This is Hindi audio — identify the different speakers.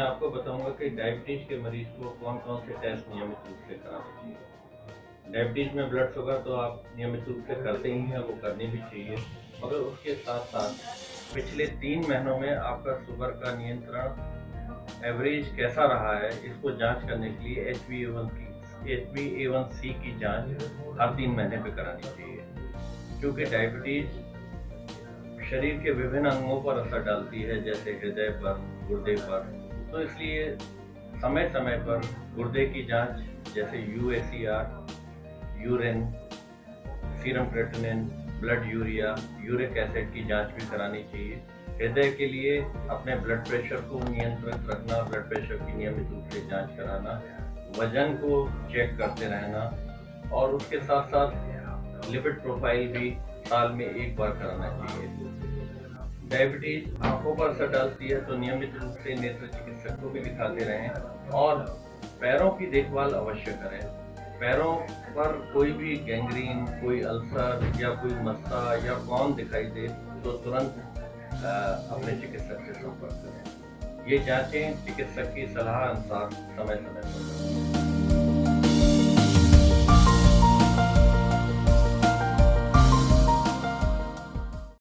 Speaker 1: आपको बताऊंगा कि डायबिटीज के मरीज को कौन कौन से टेस्ट नियमित रूप से कराने चाहिए। डायबिटीज में ब्लड शुगर तो आप नियमित रूप से करते ही हैं, वो करनी भी चाहिए, मगर उसके साथ साथ पिछले 3 महीनों में आपका शुगर का नियंत्रण एवरेज कैसा रहा है, इसको जांच करने के लिए HbA1c की जांच हर 3 महीने पे करानी चाहिए, क्योंकि डायबिटीज शरीर के विभिन्न अंगों पर असर डालती है, जैसे हृदय पर, गुर्दे पर। तो इसलिए समय समय पर गुर्दे की जांच जैसे UACR, urine, serum creatinine, blood urea, uric acid की जांच भी करानी चाहिए। हृदय के लिए अपने ब्लड प्रेशर को नियंत्रित रखना, ब्लड प्रेशर की नियमित रूप से जांच कराना, वजन को चेक करते रहना, और उसके साथ साथ लिपिड प्रोफाइल भी साल में 1 बार कराना चाहिए। डायबिटीज आंखों पर असर डालती है, तो नियमित रूप से नेत्र चिकित्सक को भी दिखाते रहें, और पैरों की देखभाल अवश्य करें। पैरों पर कोई भी गैंग्रीन, कोई अल्सर या कोई मस्सा या कौन दिखाई दे तो तुरंत अपने चिकित्सक से संपर्क करें। ये जांचें चिकित्सक की सलाह अनुसार समय समय पर करें।